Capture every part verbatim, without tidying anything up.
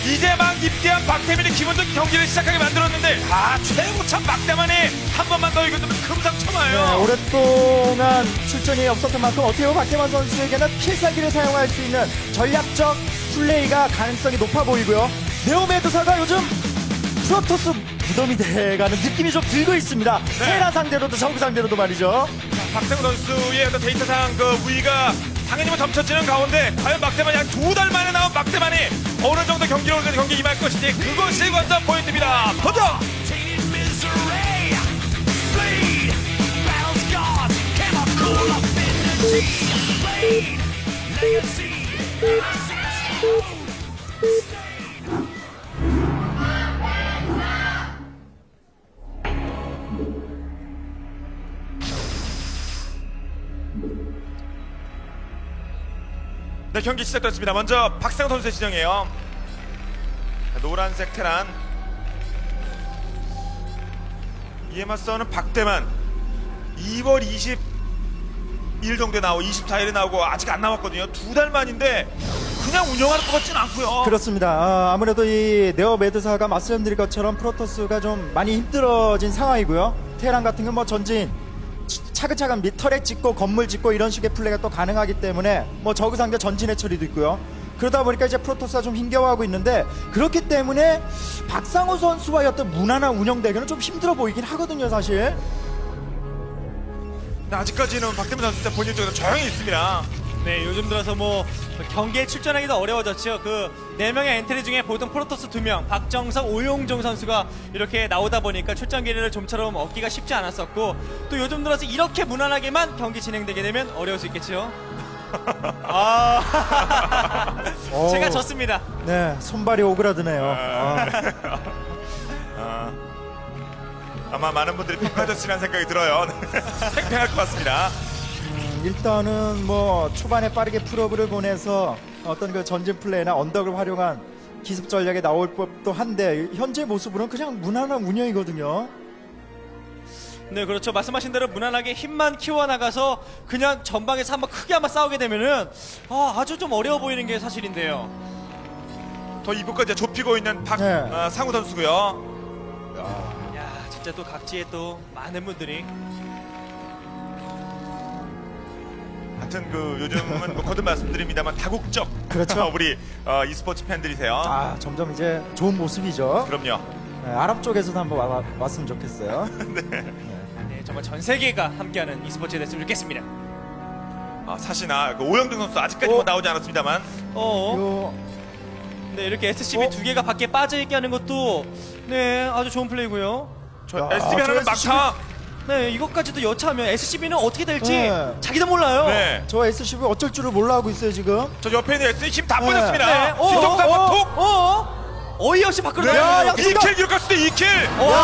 이제 막 입대한 박태민이 기분 좋게 경기를 시작하게 만들었는데 아 최고참 박태만이 한 번만 더 이겨주면 금상첨화예요. 네, 오랫동안 출전이 없었던 만큼 어떻게 보면 박태만 선수에게는 필살기를 사용할 수 있는 전략적 플레이가 가능성이 높아 보이고요. 네오메두사가 요즘 프로토스 무덤이 돼가는 느낌이 좀 들고 있습니다. 네. 테라 상대로도 정부 상대로도 말이죠. 박태만 선수의 어떤 데이터상 그 우위가 당연히 뭐 점쳐지는 가운데 과연 박태만이 한 두 달 만에 나온 박태만이 어느 정도 경기를 오는 경기 임할 것인지 그것이 관전 포인트입니다. 도전! 네, 경기 시작됐습니다. 먼저 박상우 선수의 지정이에요. 노란색 테란. 이에 맞서는 박태만. 이월 이십일 정도에 나오고 이십사 일에 나오고 아직 안 남았거든요. 두 달 만인데 그냥 운영할 것 같진 않고요. 그렇습니다. 아, 아무래도 이 네오 메두사가 말씀드린 것처럼 프로토스가 좀 많이 힘들어진 상황이고요. 테란 같은 건 뭐 전진 차근차근 밑 터렛 짓고 건물 짓고 이런 식의 플레이가 또 가능하기 때문에 뭐 저그 상대 전진의 처리도 있고요. 그러다 보니까 이제 프로토스가 좀 힘겨워하고 있는데 그렇기 때문에 박상호 선수와의 어떤 무난한 운영 대결은 좀 힘들어 보이긴 하거든요, 사실. 아직까지는 박태민 선수 본인 쪽에서 조용히 있습니다. 네, 요즘 들어서 뭐 경기에 출전하기도 어려워졌죠. 그 네 명의 엔트리 중에 보통 프로토스 두 명, 박정석, 오용종 선수가 이렇게 나오다 보니까 출전 기회를 좀처럼 얻기가 쉽지 않았었고 또 요즘 들어서 이렇게 무난하게만 경기 진행되게 되면 어려울 수 있겠죠. 아, 제가 졌습니다. 네, 손발이 오그라드네요. 아, 네. 아, 아마 많은 분들이 평가졌으리라는 생각이 들어요. 팽팽할 것 같습니다. 일단은 뭐 초반에 빠르게 풀업을 보내서 어떤 그 전진 플레이나 언덕을 활용한 기습 전략에 나올 법도 한데 현재 모습으로는 그냥 무난한 운영이거든요. 네, 그렇죠. 말씀하신 대로 무난하게 힘만 키워나가서 그냥 전방에서 한번 크게 한번 싸우게 되면은 아, 아주 좀 어려워 보이는 게 사실인데요. 더 이곳까지 좁히고 있는 박상우 네. 어, 선수고요. 야, 진짜 또 각지에 또 많은 분들이 하여튼 그 요즘은 뭐 거듭 말씀드립니다만 다국적 그렇죠. 우리 어, e스포츠 팬들이세요. 아, 점점 이제 좋은 모습이죠. 그럼요. 네, 아랍 쪽에서도 한번 와, 왔으면 좋겠어요. 네. 네, 정말 전 세계가 함께하는 e스포츠가 됐으면 좋겠습니다. 아, 사시나 그 오영준 선수 아직까지 어? 뭐 나오지 않았습니다만. 어, 요... 네, 이렇게 에스씨비 어? 두 개가 밖에 빠져있게 하는 것도 네, 아주 좋은 플레이고요. 저 야, 에스티비 하나는 저 에스씨비 막타. 네, 이것까지도 여차하면 에스씨비는 어떻게 될지 네. 자기도 몰라요. 네. 저 에스씨비 어쩔 줄을 몰라 하고 있어요 지금. 저 옆에 있는 에스티비 힘 다 네. 빠졌습니다. 네, 어, 진정사 어, 한번 톡. 어? 어이없이 밖으로 네. 나가요. 야, 이 킬 기록할 수 있대 이 킬.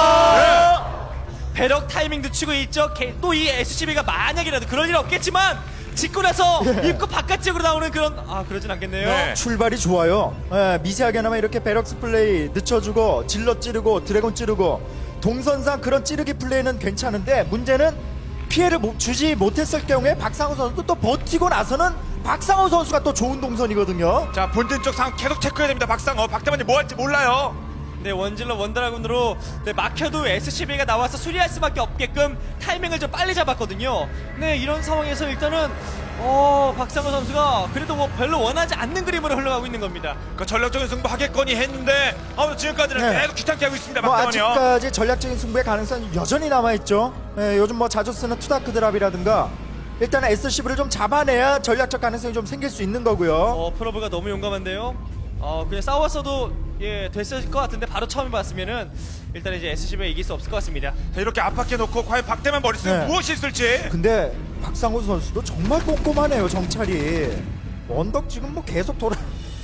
와. 배럭 타이밍 늦추고 있죠. 또 이 에스씨비가 만약이라도 그럴 일 없겠지만 짓고 나서 입구 바깥쪽으로 나오는 그런 아 그러진 않겠네요. 네. 출발이 좋아요. 예, 미세하게나마 이렇게 베럭스 플레이 늦춰주고 질러 찌르고 드래곤 찌르고 동선상 그런 찌르기 플레이는 괜찮은데 문제는 피해를 못, 주지 못했을 경우에 박상호 선수도 또 버티고 나서는 박상호 선수가 또 좋은 동선이거든요. 자, 본진 쪽 상황 계속 체크해야 됩니다. 박상호. 박태만이 뭐 할지 몰라요. 네, 원질러 원드라군으로 네, 막혀도 에스씨비가 나와서 수리할 수밖에 없게끔 타이밍을 좀 빨리 잡았거든요. 네, 이런 상황에서 일단은 어, 박상호 선수가 그래도 뭐 별로 원하지 않는 그림으로 흘러가고 있는 겁니다. 그 전략적인 승부 하겠거니 했는데 아, 지금까지는 네. 계속 귀찮게 하고 있습니다. 뭐 박태만이요. 아직까지 전략적인 승부의 가능성이 여전히 남아있죠. 예, 요즘 뭐 자주 쓰는 투다크 드랍이라든가 일단은 에스씨비를 좀 잡아내야 전략적 가능성이 좀 생길 수 있는 거고요. 어, 프로브가 너무 용감한데요. 어, 그냥 싸웠어도 예, 됐을 것 같은데 바로 처음 봤으면은 일단 이제 에스씨비가 이길 수 없을 것 같습니다. 자, 이렇게 압박해 놓고 과연 박태만 머릿속에 네. 무엇이 있을지. 근데 박상호 선수도 정말 꼼꼼하네요, 정찰이. 언덕 지금 뭐 계속 돌아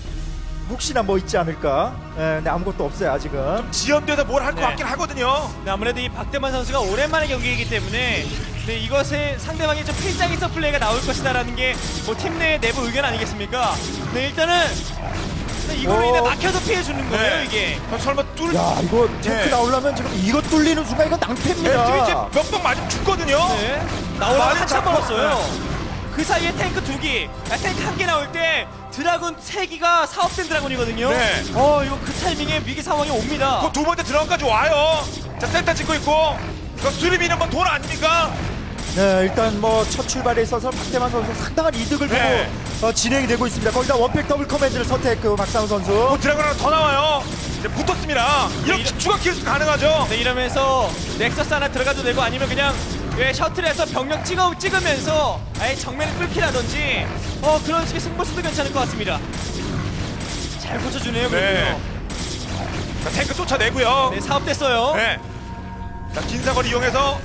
혹시나 뭐 있지 않을까. 예, 근데 아무것도 없어요 아직은. 지연돼서 뭘 할 것 네. 같긴 하거든요. 네, 아무래도 이 박대만 선수가 오랜만에 경기이기 때문에 네, 이것에 상대방이 좀 필장에서 플레이가 나올 것이다라는 게 뭐 팀 내 내부 의견 아니겠습니까? 네, 일단은 네, 이걸로 인해 어. 막혀서 피해주는 거예요 네. 이게. 아, 설마 뚫. 야, 이거 탱크 네. 나오려면 지금 이거 뚫리는 순간 이거 낭패입니다. 네, 몇번 맞으면 죽거든요. 네, 나오라고 많이 한참 잡고. 멀었어요. 그 사이에 탱크 두 기, 아, 탱크 한 개 나올 때 드라군 세 기가 사업된 드라군이거든요. 네. 어, 이거 그 타이밍에 위기 상황이 옵니다. 그 두 번째 드라운까지 와요. 자, 센터 찍고 있고. 그 수리비는 뭐 돈 아닙니까? 네, 일단 뭐 첫 출발에 있어서 박태만 선수 상당한 이득을 보고 네. 어, 진행이 되고 있습니다. 거기다 원팩 더블 커맨드를 선택 그 박상우 선수. 뭐 드래곤 하나 더 나와요. 이제 붙었습니다. 이렇게 네, 추가 킬 가능하죠. 네, 이러면서 넥서스 하나 들어가도 되고 아니면 그냥 예, 셔틀에서 병력 찍어, 찍으면서 아예 정면을 뚫기라든지 어, 그런 식의 승부수도 괜찮을 것 같습니다. 잘 고쳐주네요. 네. 그리고요. 자, 탱크 쫓아내고요. 네, 사업됐어요. 네. 자, 긴 사거리 이용해서.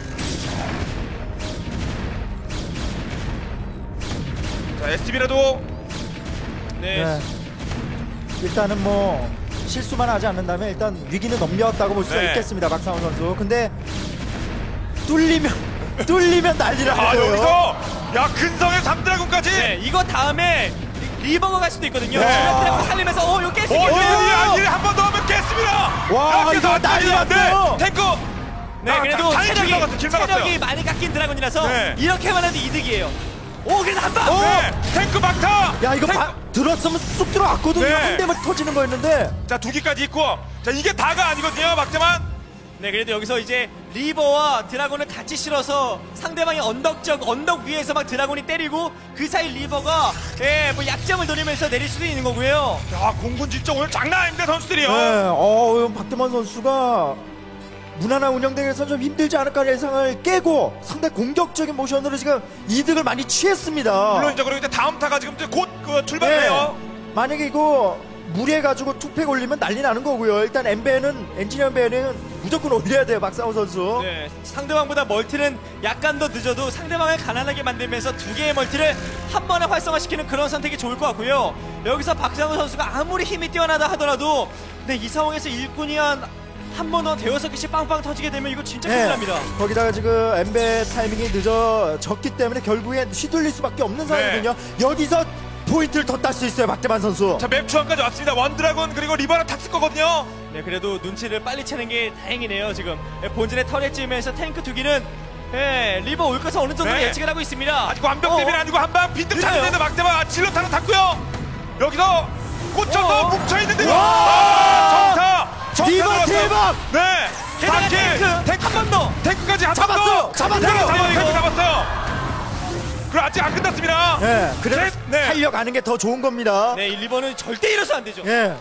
자, 에스티비라도. 네. 네. 일단은 뭐 실수만 하지 않는다면 일단 위기는 넘겼다고 볼 수가 네. 있겠습니다. 박상우 선수. 근데 뚫리면 뚫리면 난리라는 아, 거예요. 여기서. 야, 근성의 삼 드래곤까지. 네, 이거 다음에 리버가 갈 수도 있거든요. 네. 지금 살리면서 어, 이거 깰 수 오, 있겠네요. 이리 한 번 더 하면 깼습니다. 와, 야, 이거 난리 났어요. 탱크. 네, 아, 그래도 다- 다행히 길 체력이, 막았어요, 길 막았어요. 체력이 많이 깎인 드라곤이라서 네. 이렇게만 해도 이득이에요. 오, 그래도 한 방! 네, 탱크 막타. 야, 이거 탱크- 바, 들었으면 쑥 들어왔거든요. 네. 한 대만 터지는 거였는데. 자, 두 기까지 있고. 자, 이게 다가 아니거든요, 막대만. 네, 그래도 여기서 이제 리버와 드라곤을 같이 실어서 상대방의 언덕 쪽 언덕 위에서 막 드라곤이 때리고 그 사이 리버가 예, 뭐 약점을 노리면서 내릴 수도 있는 거고요. 야, 공군 진짜 오늘 장난 아닙니다, 선수들이요. 네, 어, 박태만 선수가 무난한 운영대에서 좀 힘들지 않을까 예상을 깨고 상대 공격적인 모션으로 지금 이득을 많이 취했습니다. 물론적으로 이제 다음 타가 지금 이제 곧 그 출발해요. 네. 만약에 이거 무리해가지고 투팩 올리면 난리 나는 거고요. 일단 엠베는 엔지니어 엠베는 무조건 올려야 돼요, 박상우 선수. 네, 상대방보다 멀티는 약간 더 늦어도 상대방을 가난하게 만들면서 두 개의 멀티를 한 번에 활성화시키는 그런 선택이 좋을 것 같고요. 여기서 박상우 선수가 아무리 힘이 뛰어나다 하더라도 네, 이 상황에서 일꾼이 한 한 번 더 대여섯 개씩 빵빵 터지게 되면 이거 진짜 큰일 납니다. 거기다가 지금 엠베 타이밍이 늦어졌기 때문에 결국엔 휘둘릴 수밖에 없는 상황이거든요. 여기서 포인트를 더 딸 수 있어요, 박대만 선수. 자, 맵 중앙까지 왔습니다. 원드라곤 그리고 리버랑 탁쓸 거거든요. 네, 그래도 눈치를 빨리 채는 게 다행이네요. 지금 예, 본진의 털에 찌면서 탱크 두 기는 예, 리버 올 것을 어느 정도 네. 예측을 하고 있습니다. 아직 완벽 대비는 어, 아니고 한방 빈틈 그래요? 찾는데도 막대만 질럿 하나 탔고요. 여기서 꽂혀서 어. 뭉쳐있는데요. 와. 아, 정타. 정타 리버 들어갔어요. 대박! 네. 게다가 사 킬. 탱크, 탱크 한 번 더. 탱크까지 한 잡았어요. 번 더. 잡았어요. 탱크 잡았어요. 이거. 탱크 잡았어요. 그럼 아직 안 끝났습니다. 네, 그래서 네, 네. 살려가는 게 더 좋은 겁니다. 네, 이 리버는 절대 이래서 안 되죠. 예.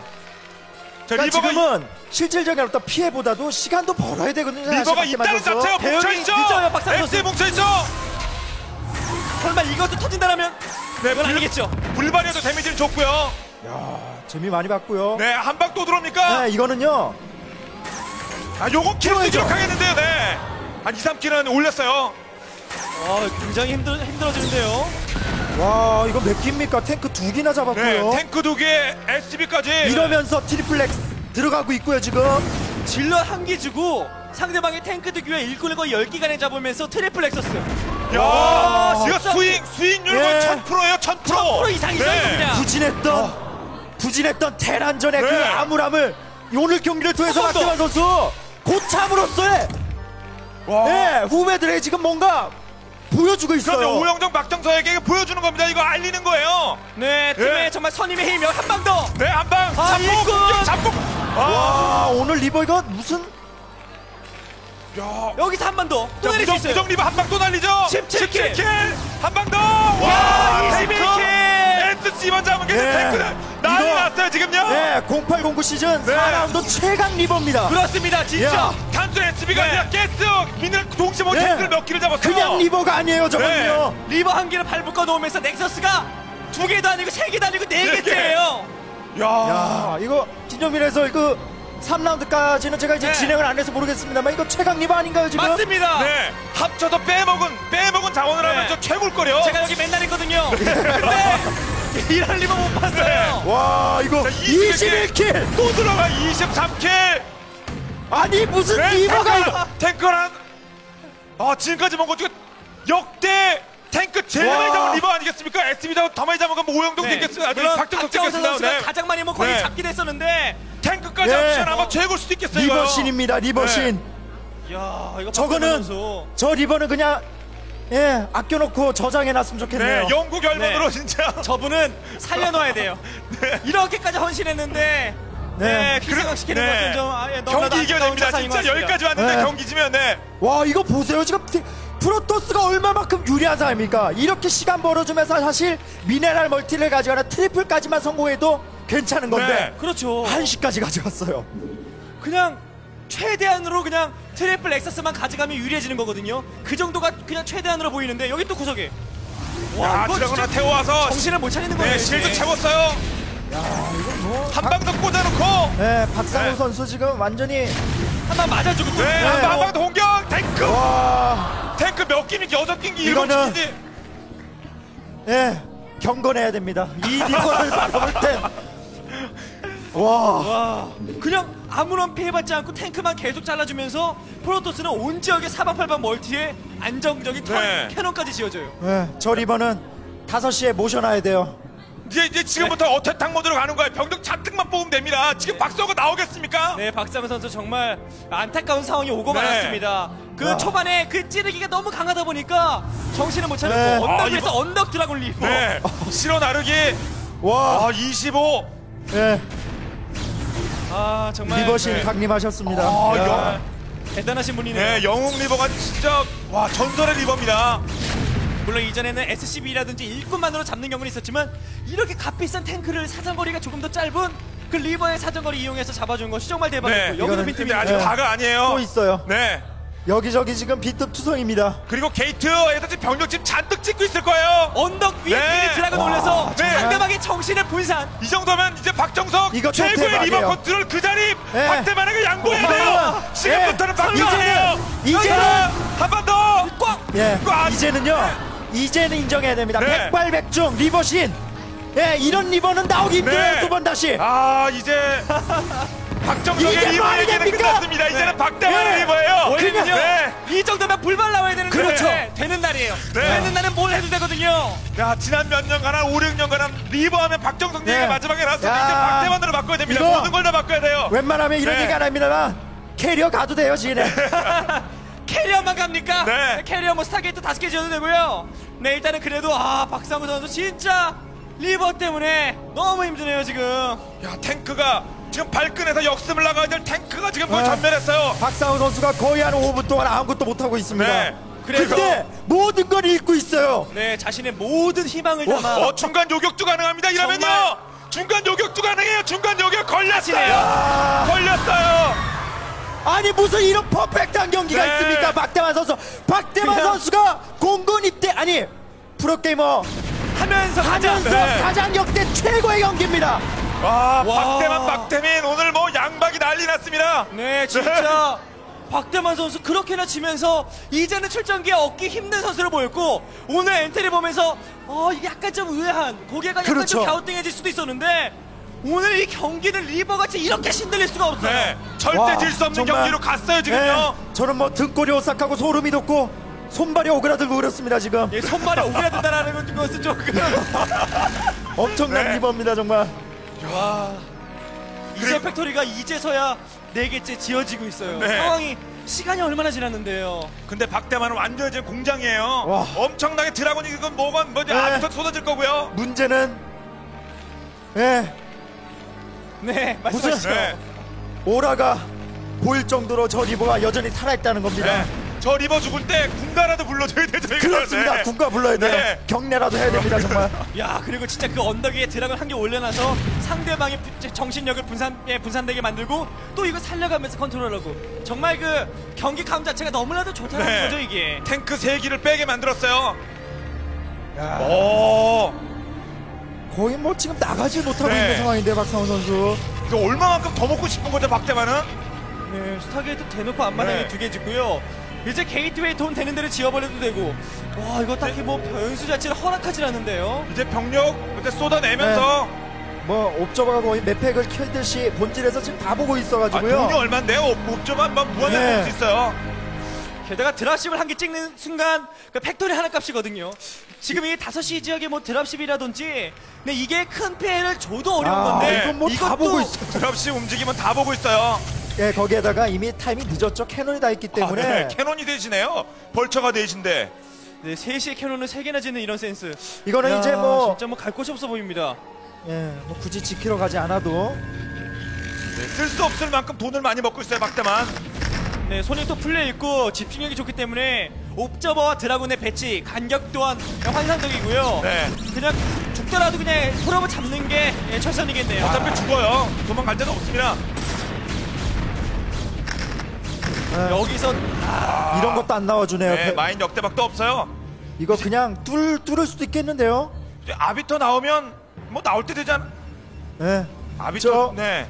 자, 그러니까 리버가 지금은 실질적인 어떤 피해보다도 시간도 벌어야 되거든요. 사실 리버가 박대만 있다는 선수. 자체가 대응이 뭉쳐있죠. 늦어요, 박상수 엑스에 선수. 뭉쳐있죠. 설마 이것도 터진다라면 네, 그건 불- 아니겠죠. 불발이어도 데미지는 좋고요. 야, 재미 많이 봤고요. 네, 한 방 또 들어옵니까? 네, 이거는요. 아, 요거 킬도 들어야죠. 기록하겠는데요, 네. 한 이, 삼 킬은 올렸어요. 어, 굉장히 힘들, 힘들어지는데요. 와, 이거 몇 기입니까? 탱크 두 개나 네, 잡았고요. 탱크 두 개, 에스지비까지. 이러면서 트리플렉스 들어가고 있고요, 지금. 질럿 한 기 주고 상대방의 탱크 두 기에 일꾼을 거의 열 기간에 잡으면서 트리플 엑서스. 야, 와, 이거 진짜. 수익, 수익률은 예. 천 퍼센트예요, 천 퍼센트. 천 퍼센트 이상이죠, 이거 그냥. 부진했던, 부진했던 테란전의 그 네. 암울함을 오늘 경기를 통해서 한번 더. 박대만 선수 고참으로써의 와. 네, 후배들에게 지금 뭔가 보여주고 있어요. 그럼요, 오영정 박정서에게 보여주는 겁니다. 이거 알리는 거예요. 네, 팀의 예. 정말 선임의 힘이요. 한 방 더. 네, 한 방. 아, 잡고, 일꾼. 공격 잡고. 아, 와, 오늘 리버 이거 무슨 야. 여기서 한 방 더. 또 자, 내릴 수 무정, 있어요. 무정 리버 한 방 또 날리죠. 십칠 킬. 한 방 더. 와, 이십일 탱크. 킬. 에스지만 잡은 게 네. 탱크는 난리 이거- 났어요, 지금요. 네, 공팔 공구 시즌 네. 사 라운드 최강 리버입니다. 그렇습니다, 진짜. 야. 단순 에스지비가 네. 아니라 가스 미는 동시에 뭐 네. 탱크를 몇 킬을 잡았어요. 그냥 리버가 아니에요, 저거는요. 리버 한 개를 발 묶어 놓으면서 넥서스가 두 개도 아니고 세 개도 아니고 네 네 개째예요. 야. 야, 이거 진정민에서 그 삼 라운드까지는 제가 이제 네. 진행을 안 해서 모르겠습니다만 이거 최강 리버 아닌가요, 지금? 맞습니다. 네, 합쳐서 빼먹은 빼먹은 자원을 네. 하면 저 최고일 거요. 제가 여기 맨날 있거든요. 근데 이런 리버 못 봤어요. 와, 이거 자, 이십일 이십일 킬. 또 들어가 이십삼 킬. 아니 무슨 네, 리버가 이거? 탱크, 탱크란. 아, 지금까지 먹은 것 중에 역대 탱크 제일 와. 많이 잡은 리버 아니겠습니까? 에스비다 더 많이 잡은 건뭐 오영동 됐겠습니다. 아니, 물론 박정석 박정석 됐겠습니다. 선수가 네. 가장 많이 뭐 거의 네. 잡긴 했었는데 탱크까지 네. 합치면 아마 최고일 수도 있겠어요. 이거요. 리버신입니다, 리버신. 야, 이거 저거는 박정석 선수. 저 리버는 그냥 예, 아껴놓고 저장해놨으면 좋겠네요. 네, 영구 결론으로 네. 진짜. 저분은 살려놔야 돼요. 이렇게까지 헌신했는데 네. 네, 희생시키는 네. 것은 좀 아, 예, 너무나도 경기 이겨야 안타까운 됩니다. 자산인 것 진짜 같습니다. 여기까지 왔는데 네. 경기 지면 네. 와, 이거 보세요. 지금 티- 프로토스가 얼마만큼 유리한 상황입니까? 이렇게 시간 벌어주면서 사실 미네랄 멀티를 가져가는 트리플까지만 성공해도 괜찮은 건데 네. 그렇죠. 한시까지 가져갔어요. 그냥 최대한으로 그냥 트리플 엑서스만 가져가면 유리해지는 거거든요. 그 정도가 그냥 최대한으로 보이는데 여기 또 구석에 야, 이거 드라곤아 진짜 태워와서 정신을 못 차리는 거예요. 네, 실드 이게. 채웠어요. 뭐, 한 방 더 꽂아놓고. 네, 박상우 네. 선수 지금 완전히 한방 맞아주고 또 네, 네. 한 방 더 공격. 탱크. 와, 탱크 몇 기입니까? 여섯 기인지 일곱 이거는- 기인지. 예, 경건해야 됩니다. 이 리버를 바라볼 때. 와, 와, 그냥 아무런 피해받지 않고 탱크만 계속 잘라주면서 프로토스는 온 지역의 사방팔방 멀티에 안정적인 턴 네. 캐논까지 지어줘요. 예, 저 리버는 다섯 시에 모셔놔야 돼요. 이제 이제 지금부터 네. 어택 모드로 가는 거예요. 병력 잔뜩만 뽑으면 됩니다. 지금 박성호가 나오겠습니까? 네, 박상우 선수 정말 안타까운 상황이 오고 네. 말았습니다. 그 와. 초반에 그 찌르기가 너무 강하다 보니까 정신을 못 차리고 네. 언덕 아, 위에서 이거- 언덕 드라곤 리버. 네. 실어 나르기. 와, 아, 이십오. 예, 아 정말 리버신 네. 강림하셨습니다. 아, 야. 영- 대단하신 분이네요. 네, 영웅 리버가 진짜 와 전설의 리버입니다. 물론 이전에는 에스씨비라든지 일꾼만으로 잡는 경우는 있었지만 이렇게 값비싼 탱크를 사정거리가 조금 더 짧은 그 리버의 사정거리 이용해서 잡아준 것이 정말 대박이고 네, 여기도 이거는 빈틈이 근데 아직 네. 다가 아니에요. 또 있어요. 네. 여기저기 지금 비급 투성입니다. 그리고 게이트에서 지금 병력 지금 잔뜩 찍고 있을 거예요. 언덕 위에 네. 미리 드라곤 와, 올려서 네. 상대방의 정신을 분산. 이 정도면 이제 박정석 이거 좀 최고의 대박이에요. 리버 컨트롤 그 자리 네. 박대만에게 양보해야 돼요. 네. 지금부터는 네. 박대만이에요. 이제는- 한 번 더. 꽉! 예, 꽉! 이제는요, 이제는 인정해야 됩니다. 네. 백발백중 리버신. 예, 이런 리버는 나오기 힘들어요. 네. 두 번 다시. 아 이제 이게 박정석의 말이 리버에게는 됩니까? 끝났습니다. 이제는 네. 박대만의 네. 리버예요. 원래는요 네. 이 정도면 불발 나와야 되는데 그렇죠. 되는 날이에요. 네. 되는 날은 뭘 해도 되거든요. 야 지난 몇 년간 한 오, 육 년간 리버하면 박정석 네. 얘기가 마지막에 나왔는데 야. 이제 박대만으로 바꿔야 됩니다. 이거- 모든 걸 다 바꿔야 돼요. 웬만하면 이런 네. 얘기 안 합니다만 캐리어 가도 돼요, 지네. 캐리어만 갑니까? 네. 캐리어 뭐 스타게이트 다섯 개 지어도 되고요. 네 일단은 그래도 아 박상우 선수 진짜 리버 때문에 너무 힘드네요 지금. 야 탱크가 지금 발끈해서 역습을 나가야 될 탱크가 지금 거의 네. 전멸했어요. 박상우 선수가 거의 한 오 분 동안 아무것도 못하고 있습니다. 네. 그래서 근데 모든 걸 잃고 있어요. 네 자신의 모든 희망을 와, 담아 어 중간 요격도 가능합니다. 이러면요. 정말. 중간 요격도 가능해요. 중간 요격 걸렸어요. 하시네요. 아, 걸렸어요. 아니 무슨 이런 퍼펙트한 경기가 네. 있습니까? 박대만 선수. 박대만 그냥- 선수가 공군 입대 아니 프로게이머 하면서 가자. 하면서 네. 가장 역대 최고의 경기입니다. 와, 와. 박대만 박대민 오늘 뭐 양박이 난리 났습니다. 네 진짜 박대만 선수 그렇게나 치면서 이제는 출전기에 얻기 힘든 선수로 보였고 오늘 엔트리 보면서 어 이게 약간 좀 의아한 고개가 약간 그렇죠. 좀 갸우뚱해질 수도 있었는데 오늘 이 경기는 리버같이 이렇게 신들릴 수가 없어요. 네, 절대 와, 질 수 없는 정말. 경기로 갔어요 지금요. 네, 저는 뭐 등골이 오싹하고 소름이 돋고 손발이 오그라들고 그렇습니다 지금. 예, 손발에 오그라든다라는 것은 조금 엄청난 네. 리버입니다 정말. 와 이제 그리고- 팩토리가 이제서야 네 개째 지어지고 있어요. 네. 상황이 시간이 얼마나 지났는데요. 근데 박대만은 완전히 지금 공장이에요. 와. 엄청나게 드라곤이 이건 뭐건 뭐지 네. 아부터 쏟아질 거고요. 문제는 예 네 무슨- 말씀하시죠. 네. 오라가 보일 정도로 저 리버가 여전히 살아있다는 겁니다. 네. 저 리버 죽을 때 군가라도 불러줘야 되죠. 이거. 그렇습니다. 네. 군가 불러야 돼요. 네. 경례라도 해야 됩니다 정말. 야 그리고 진짜 그 언덕 위에 드라곤 한 개 올려놔서 상대방의 부- 정신력을 분산, 예, 분산되게 만들고 또 이거 살려가면서 컨트롤하고 정말 그 경기 감 자체가 너무나도 좋다는 네. 거죠 이게. 탱크 세 기를 빼게 만들었어요. 야, 오, 거의 뭐 지금 나가지 못하고 네. 있는 상황인데 박상우 선수. 그 얼마만큼 더 먹고 싶은 거죠 박대만은? 네, 스타게이트 대놓고 앞마당에 네. 두 개 짓고요. 이제 게이트웨이 돈 되는 대로 지어버려도 되고. 와 이거 딱히 뭐 변수 자체를 허락하지 않는데요. 이제 병력 이제 쏟아내면서 뭐 옵저버가 거의 맵팩을 켜듯이 본질에서 지금 다 보고 아, 있어가지고요. 돈이 얼마인데요? 옵저만 뭐 무한히 네. 먹을 수 있어요. 게다가 드랍십을 한 개 찍는 순간 그 팩토리 하나 값이거든요. 지금 이 다섯 시 지역의 뭐 드랍십이라든지 네, 이게 큰 피해를 줘도 어려운 아, 건데 이건 뭐 다 이것도- 보고 있어요. 드랍시 움직이면 다 보고 있어요. 예, 거기에다가 이미 타임이 늦었죠. 캐논이 다 있기 때문에. 아, 네. 캐논이 대신에요. 벌처가 대신데. 네, 세 시에 켜놓는 세 개나 짓는 이런 센스. 이거는 야, 이제 뭐, 진짜 뭐 갈 곳이 없어 보입니다. 예, 뭐 굳이 지키러 가지 않아도 네, 쓸 수 없을 만큼 돈을 많이 먹고 있어요, 막대만. 네, 손이 또 풀려 있고 집중력이 좋기 때문에 옵저버와 드라군의 배치, 간격 또한 환상적이고요. 네. 그냥 죽더라도 그냥 프로브 잡는 게 예, 최선이겠네요. 어차피 죽어요. 도망갈 데는 없습니다. 예, 여기서 아, 이런 것도 안 나와주네요. 네, 배- 마인 역대박도 없어요. 이거 그냥 뚫, 뚫을 수도 있겠는데요. 이제 아비터 나오면 뭐 나올 때 되잖아. 예. 아비터, 저- 네.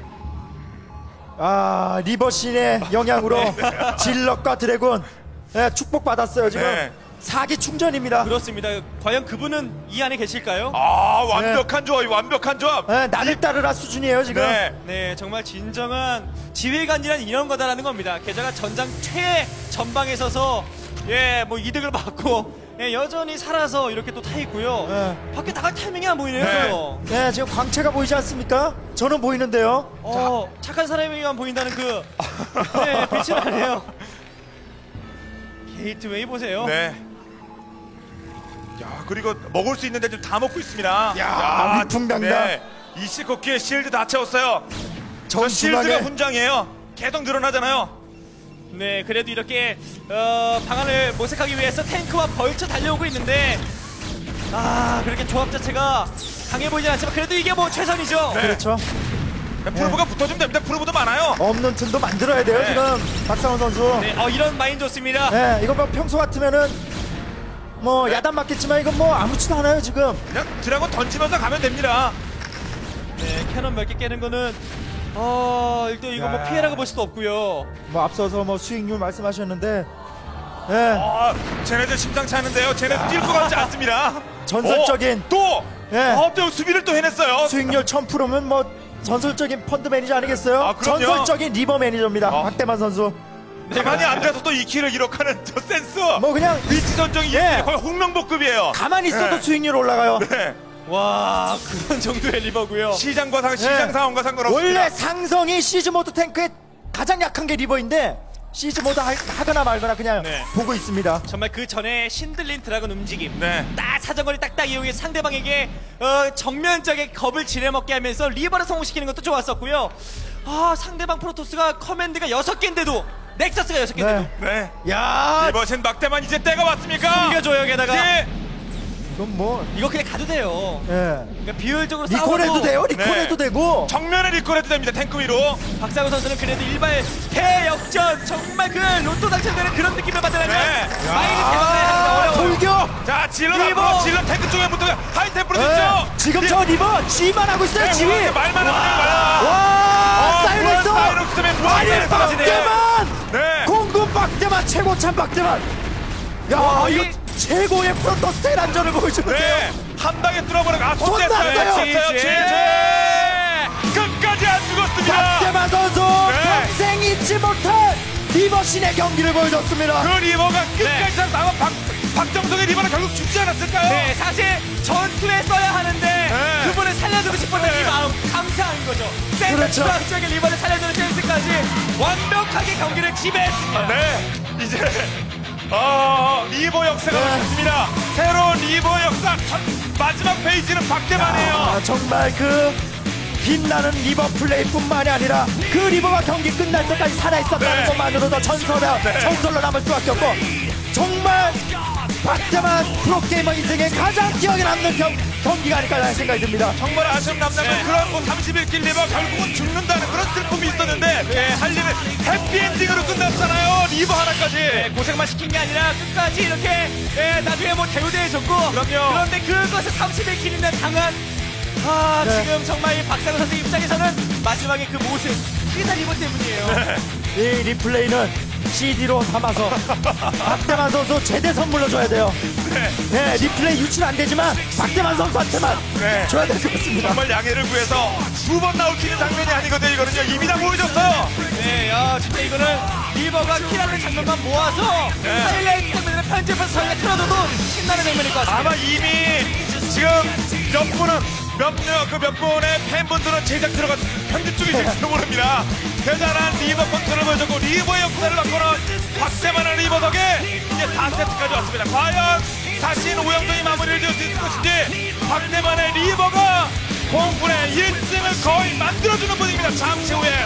아, 리버신의 영향으로 질럿과 드래곤 예, 축복받았어요. 지금 네. 사기 충전입니다. 그렇습니다. 과연 그분은 이 안에 계실까요? 아, 완벽한 조합, 완벽한 조합. 예, 나를 따르라 수준이에요 지금. 네. 네, 정말 진정한 지휘관이란 이런 거다라는 겁니다. 게다가 전장 최 전방에 서서 예, 뭐 이득을 받고 예, 여전히 살아서 이렇게 또 타 있고요. 네. 밖에 나갈 타이밍이 안 보이네요. 네. 네, 지금 광채가 보이지 않습니까? 저는 보이는데요. 어, 착한 사람에게만 보인다는 그 네, 빛이 나네요. 게이트웨이 보세요. 네. 야, 그리고 먹을 수 있는데 좀 다 먹고 있습니다. 야, 위풍당당. 이 시코키에 실드 다 채웠어요. 저 전 실드가 중앙에 훈장이에요. 계속 늘어나잖아요. 네, 그래도 이렇게 어, 방안을 모색하기 위해서 탱크와 벌쳐 달려오고 있는데 아, 그렇게 조합 자체가 강해 보이진 않지만 그래도 이게 뭐 최선이죠. 네. 그렇죠. 프로브가 붙어주면 됩니다. 프로브도 많아요. 없는 틈도 만들어야 돼요 네. 지금 박상원 선수. 네, 어, 이런 마인 좋습니다. 네, 이거 뭐 평소 같으면은 뭐 네. 야단 맞겠지만 이건 뭐 아무렇지도 않아요 지금. 그냥 드라곤 던지면서 가면 됩니다. 네, 캐논 몇 개 깨는 거는 어, 일단 이거 뭐 야. 피해라고 볼 수도 없고요. 뭐 앞서서 뭐 수익률 말씀하셨는데, 예, 아, 쟤네들 심상치 않은데요. 쟤네들 뛸 것 같지 않습니다. 전설적인 어, 또! 예. 어, 또 수비를 또 해냈어요. 수익률 천 퍼센트면 뭐 전설적인 펀드 매니저 아니겠어요? 아, 그럼요. 전설적인 리버 매니저입니다. 어. 박대만 선수. 가만히 앉아서 또 이 킬을 기록하는 저 센스. 뭐 그냥 위치 선정이 예. 거의 홍명보급이에요. 가만히 있어도 네. 수익률 올라가요. 네. 와, 그런 정도의 리버고요. 시장과 상, 시장 상황과 상관없습니다. 원래 상성이 시즈 모드 탱크의 가장 약한 게 리버인데 시즈 모드 하, 하거나 말거나 그냥 네. 보고 있습니다. 정말 그 전에 신들린 드라곤 움직임. 네. 딱 사정거리 딱딱 이용해 상대방에게 어, 정면적인 겁을 지려먹게 하면서 리버를 성공시키는 것도 좋았었고요. 아, 상대방 프로토스가 커맨드가 여섯 개인데도 넥서스가 여섯 개인데도 네. 네. 야, 이번엔 막대만 이제 때가 왔습니까? 이겨줘요. 게다가 네. 이건 뭐, 이거 그냥 가도 돼요. 예, 그러니까 비효율적으로 리콜해도 싸워도 돼요. 리콜해도 네. 되고. 정면에 리콜해도 됩니다. 탱크 위로. 박상우 선수는 그래도 일발 대역전 정말 그 로또 당첨되는 그런 느낌을 받으려면 네. 마인이 대박을 아, 하는 거 어려워요. 돌격. 자, 질러 리버. 앞으로 질러 탱크 쪽에 붙어 하이템프로 예, 됐죠. 지금 저 리버 지휘만 하고 있어요. 지휘. 네, 말만 하면 와, 와, 사이렌서. 사이렉스맨 아니 무한대를 쏟아지네. 박대만. 네. 공군 박대만 최고참 박대만. 야, 와, 이거 이- 최고의 프로토스 대란전을 보여주는데요. 네. 한 방에 뚫어버리고 아, 손댔어요. 혼났어요. 지지. 지지. 끝까지 안 죽었습니다. 박대만 선수 네. 평생 잊지 못할 리버신의 경기를 보여줬습니다. 그 리버가 끝까지 네. 살아서 아마 박, 박정석의 리버는 결국 죽지 않았을까요? 네, 사실 전투에 써야 하는데 네. 그분을 살려주고 싶었던 네. 이 마음 감사한 거죠. 그렇죠. 센터쪽에 리버를 살려주는 센스까지 완벽하게 경기를 지배했습니다. 네. 이제 어, 리버 역사가 네. 됐습니다. 새로운 리버 역사 첫, 마지막 페이지는 박대만이에요. 아, 정말 그 빛나는 리버 플레이뿐만이 아니라 그 리버가 경기 끝날 때까지 살아있었다는 네. 것만으로도 전설로, 네. 전설로 남을 수밖에 없고 정말 박대만 프로게이머 인생에 가장 기억에 남는 경, 경기가 아닐까라는 생각이 듭니다. 정말 아쉬움 남는 건 그런 뭐 삼십일 킬 리버 결국은 죽는다는 그런 슬픔이 있었는데 네, 할 일은 해피엔딩으로 끝났잖아요. 리버 하나까지. 네, 고생만 시킨 게 아니라 끝까지 이렇게 예, 나중에 뭐 대우대해줬고 그럼요. 그런데 그것을 삼십일 킬이나 당한 아 네. 지금 정말 이 박상우 선수 입장에서는 마지막에 그 모습 이게 다 리버 때문이에요. 네. 이 리플레이는 씨디로 담아서 박대만 선수 제대 선물로 줘야 돼요. 네. 네, 리플레이 유출 안 되지만 박대만 선수한테만 네. 줘야 될 것 같습니다. 정말 양해를 구해서 두 번 나올 수 있는 장면이 아니거든요. 이거는요. 이미 다 보여줬어요. 네, 야 진짜 이거는 리버가 킬하는 장면만 모아서 네. 하이라이트 장면을 편집해서 저희가 틀어줘도 신나는 장면일 것 같습니다. 아마 이미 지금 몇 분은 몇몇 분의 팬분들은 제작 들어가 편집 중이실지도 모릅니다. 대단한 리버 컨트롤을 보여줬고 리버의 역사를 바꾸는 박대만의 리버 덕에 이제 사 세트까지 왔습니다. 과연 자신 오영종이 마무리를 지을 수 있을 것인지 박대만의 리버가 공군의 일 승을 거의 만들어주는 분위기입니다. 잠시 후에